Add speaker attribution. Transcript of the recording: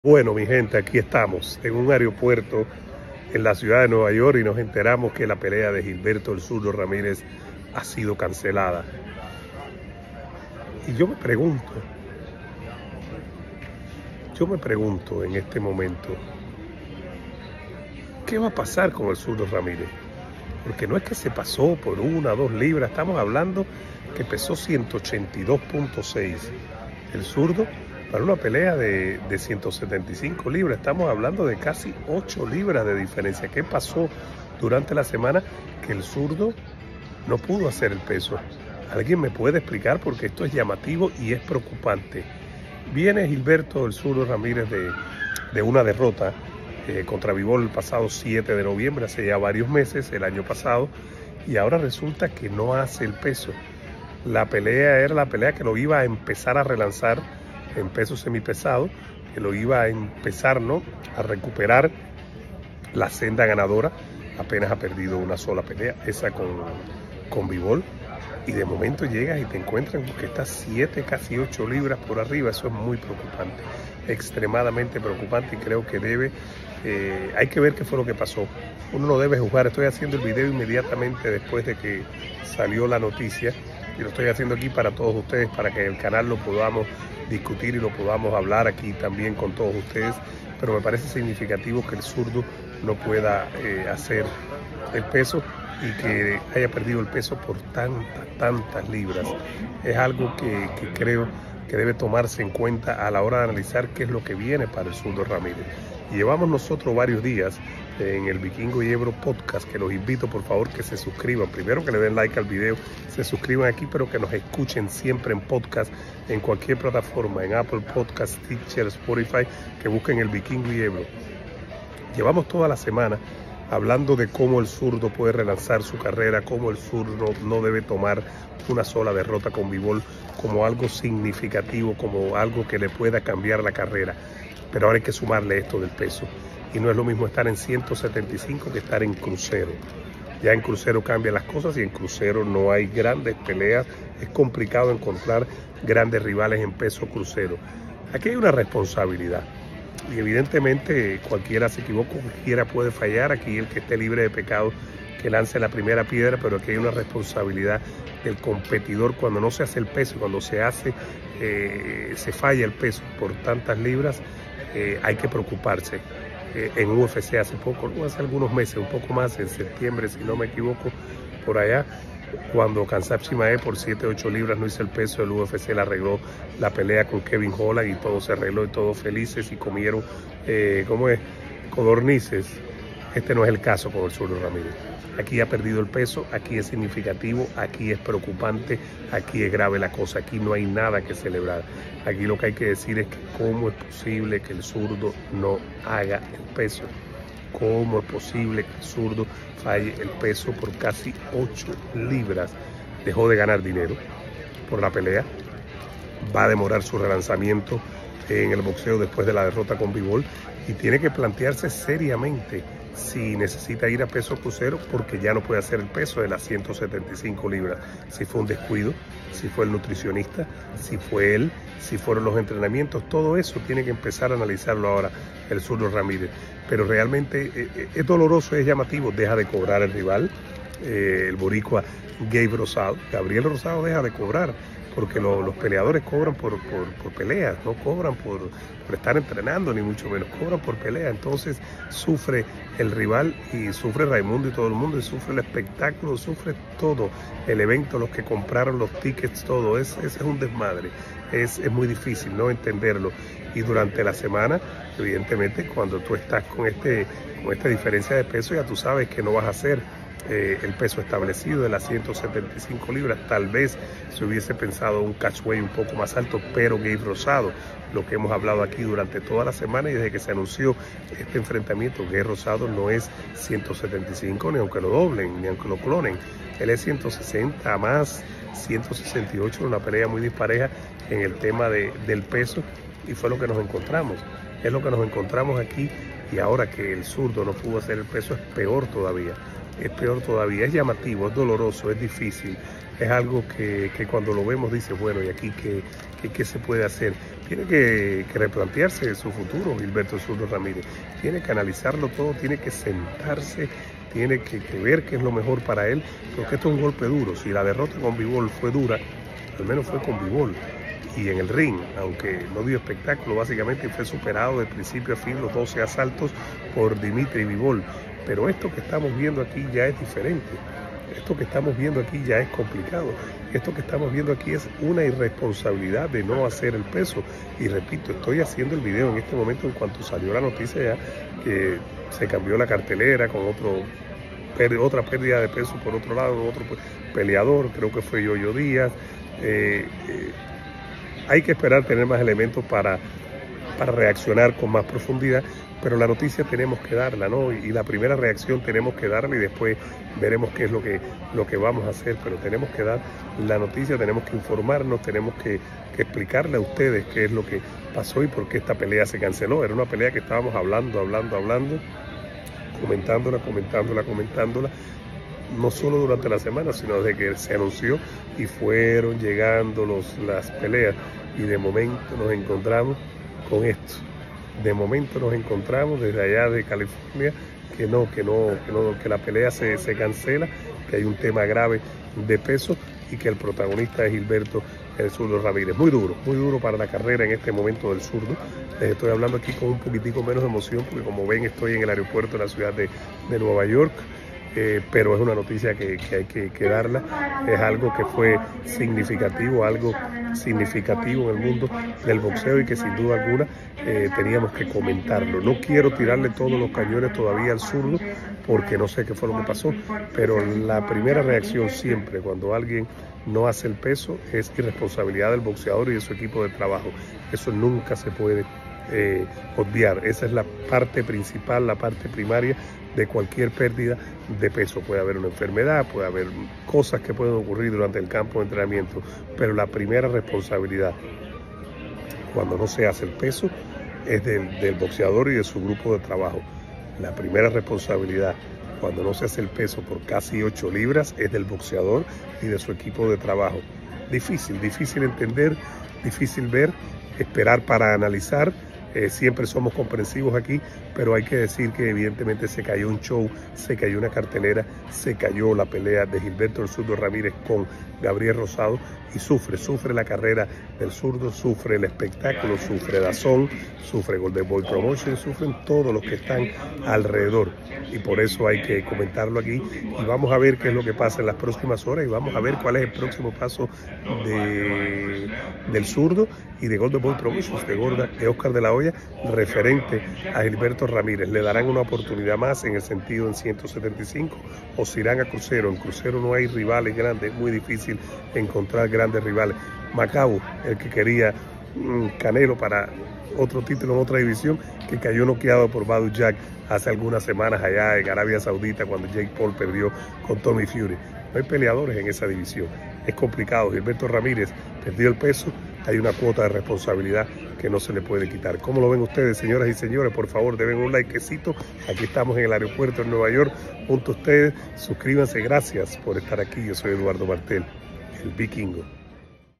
Speaker 1: Bueno, mi gente, aquí estamos en un aeropuerto en la ciudad de Nueva York y nos enteramos que la pelea de Gilberto El Zurdo Ramírez ha sido cancelada. Y yo me pregunto en este momento, ¿qué va a pasar con El Zurdo Ramírez? Porque no es que se pasó por 1 o 2 libras, estamos hablando que pesó 182.6. El Zurdo, para una pelea de 175 libras, estamos hablando de casi 8 libras de diferencia. ¿Qué pasó durante la semana que El Zurdo no pudo hacer el peso? ¿Alguien me puede explicar? Porque esto es llamativo y es preocupante. Viene Gilberto El Zurdo Ramírez de una derrota contra Bivol el pasado 7 de noviembre, hace ya varios meses, el año pasado, y ahora resulta que no hace el peso. La pelea era la pelea que lo iba a empezar a relanzar en peso semipesado, que lo iba a empezar, ¿no?, a recuperar la senda ganadora. Apenas ha perdido una sola pelea, esa con Bivol, y de momento llegas y te encuentran que está 7, casi 8 libras por arriba. Eso es muy preocupante, extremadamente preocupante, y creo que hay que ver qué fue lo que pasó. Uno no debe juzgar. Estoy haciendo el video inmediatamente después de que salió la noticia, y lo estoy haciendo aquí para todos ustedes, para que en el canal lo podamos discutir y lo podamos hablar aquí también con todos ustedes. Pero me parece significativo que El Zurdo no pueda hacer el peso y que haya perdido el peso por tantas libras. Es algo que creo que debe tomarse en cuenta a la hora de analizar qué es lo que viene para El Zurdo Ramírez. Y llevamos nosotros varios días en el Vikingo y Ebro podcast, que los invito por favor que se suscriban. Primero que le den like al video, se suscriban aquí, pero que nos escuchen siempre en podcast, en cualquier plataforma, en Apple Podcast, Stitcher, Spotify, que busquen el Vikingo y Ebro. Llevamos toda la semana hablando de cómo El Zurdo puede relanzar su carrera, cómo El Zurdo no debe tomar una sola derrota con Bivol como algo significativo, como algo que le pueda cambiar la carrera. Pero ahora hay que sumarle esto del peso. Y no es lo mismo estar en 175 que estar en crucero. Ya en crucero cambian las cosas, y en crucero no hay grandes peleas. Es complicado encontrar grandes rivales en peso crucero. Aquí hay una responsabilidad. Y evidentemente cualquiera se equivoca, cualquiera puede fallar. Aquí el que esté libre de pecado, que lance la primera piedra, pero aquí hay una responsabilidad del competidor cuando no se hace el peso, cuando se falla el peso por tantas libras. Hay que preocuparse. En UFC hace algunos meses, un poco más, en septiembre, si no me equivoco, por allá, cuando Khamzat Chimaev por 7 8 libras no hizo el peso, el UFC le arregló la pelea con Kevin Holland y todo se arregló y todos felices y comieron, codornices. Este no es el caso con El Zurdo Ramírez. Aquí ha perdido el peso, aquí es significativo, aquí es preocupante, aquí es grave la cosa, aquí no hay nada que celebrar. Aquí lo que hay que decir es que cómo es posible que El Zurdo no haga el peso. ¿Cómo es posible que El Zurdo falle el peso por casi 8 libras? Dejó de ganar dinero por la pelea. Va a demorar su relanzamiento en el boxeo después de la derrota con Bivol, y tiene que plantearse seriamente si necesita ir a peso crucero, porque ya no puede hacer el peso de las 175 libras. Si fue un descuido, si fue el nutricionista, si fue él, si fueron los entrenamientos, todo eso tiene que empezar a analizarlo ahora El Zurdo Ramírez. Pero realmente es doloroso, es llamativo. Deja de cobrar el rival, el boricua Gabriel Rosado deja de cobrar, porque los peleadores cobran por peleas, no cobran por estar entrenando, ni mucho menos, cobran por pelea. Entonces sufre el rival, y sufre Raimundo y todo el mundo, y sufre el espectáculo, sufre todo el evento, los que compraron los tickets, todo. Ese es un desmadre. Es muy difícil no entenderlo. Y durante la semana, evidentemente, cuando tú estás con esta diferencia de peso, ya tú sabes que no vas a hacer el peso establecido de las 175 libras. Tal vez se hubiese pensado un catchweight un poco más alto, pero Gabe Rosado, lo que hemos hablado aquí durante toda la semana y desde que se anunció este enfrentamiento, Gabe Rosado no es 175, ni aunque lo doblen, ni aunque lo clonen. Él es 160 más 168, una pelea muy dispareja en el tema del peso, y fue lo que nos encontramos. Es lo que nos encontramos aquí, y ahora que El Zurdo no pudo hacer el peso, es peor todavía. Es peor todavía, es llamativo, es doloroso, es difícil. Es algo que cuando lo vemos dice, bueno, ¿y aquí qué qué se puede hacer. Tiene que replantearse su futuro, Gilberto El Zurdo Ramírez. Tiene que analizarlo todo, tiene que sentarse, tiene que ver qué es lo mejor para él, porque esto es un golpe duro. Si la derrota con Bivol fue dura, al menos fue con Bivol. Y en el ring, aunque no dio espectáculo, básicamente fue superado de principio a fin los 12 asaltos por Dimitri Bivol. Pero esto que estamos viendo aquí ya es diferente. Esto que estamos viendo aquí ya es complicado. Esto que estamos viendo aquí es una irresponsabilidad de no hacer el peso. Y repito, estoy haciendo el video en este momento en cuanto salió la noticia ya que se cambió la cartelera con otra pérdida de peso por otro lado, otro peleador, creo que fue Yoyo Díaz. Hay que esperar tener más elementos para reaccionar con más profundidad, pero la noticia tenemos que darla, ¿no? Y la primera reacción tenemos que darla y después veremos qué es lo que vamos a hacer, pero tenemos que dar la noticia, tenemos que informarnos, tenemos que explicarle a ustedes qué es lo que pasó y por qué esta pelea se canceló. Era una pelea que estábamos hablando, comentándola, no solo durante la semana, sino desde que se anunció y fueron llegando las peleas, y de momento nos encontramos con esto. De momento nos encontramos desde allá de California que la pelea se cancela, que hay un tema grave de peso y que el protagonista es Gilberto El Zurdo Ramírez. Muy duro para la carrera en este momento del zurdo. Les estoy hablando aquí con un poquitico menos de emoción porque, como ven, estoy en el aeropuerto de la ciudad de Nueva York. Pero es una noticia que hay que darla. Es algo que fue significativo, en el mundo del boxeo y que sin duda alguna teníamos que comentarlo. No quiero tirarle todos los cañones todavía al zurdo porque no sé qué fue lo que pasó, pero la primera reacción siempre cuando alguien no hace el peso es irresponsabilidad del boxeador y de su equipo de trabajo. Eso nunca se puede obviar. Esa es la parte principal, la parte primaria de cualquier pérdida de peso. Puede haber una enfermedad, puede haber cosas que pueden ocurrir durante el campo de entrenamiento, pero la primera responsabilidad cuando no se hace el peso es del boxeador y de su grupo de trabajo. La primera responsabilidad cuando no se hace el peso por casi 8 libras es del boxeador y de su equipo de trabajo. Difícil entender, difícil ver, esperar para analizar. Siempre somos comprensivos aquí, pero hay que decir que evidentemente se cayó un show, se cayó una cartelera, se cayó la pelea de Gilberto El Zurdo Ramírez con Gabriel Rosado y sufre la carrera del zurdo, sufre el espectáculo, sufre DAZN, sufre Golden Boy Promotion, sufren todos los que están alrededor, y por eso hay que comentarlo aquí y vamos a ver qué es lo que pasa en las próximas horas y vamos a ver cuál es el próximo paso del zurdo y de Golden Boy Promotions, de Oscar de la Hoya, referente a Gilberto Ramírez. ¿Le darán una oportunidad más en el sentido en 175 o se irán a crucero? En crucero no hay rivales grandes, es muy difícil encontrar grandes rivales. Macabo, el que quería Canelo para otro título en otra división, que cayó noqueado por Badou Jack hace algunas semanas allá en Arabia Saudita cuando Jake Paul perdió con Tommy Fury. No hay peleadores en esa división. Es complicado. Gilberto Ramírez perdió el peso. Hay una cuota de responsabilidad que no se le puede quitar. ¿Cómo lo ven ustedes, señoras y señores? Por favor, den un likecito. Aquí estamos en el aeropuerto de Nueva York junto a ustedes. Suscríbanse. Gracias por estar aquí. Yo soy Eduardo Martel, el Vikingo.